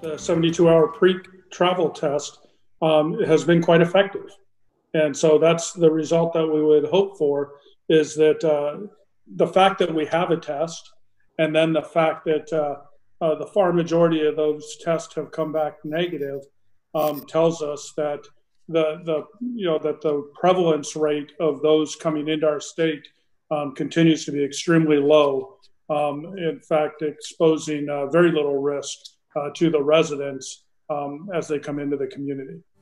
the 72-hour pre-travel test has been quite effective. And so that's the result that we would hope for, is that the fact that we have a test, and then the fact that the far majority of those tests have come back negative, tells us that the prevalence rate of those coming into our state continues to be extremely low. In fact, exposing very little risk to the residents as they come into the community.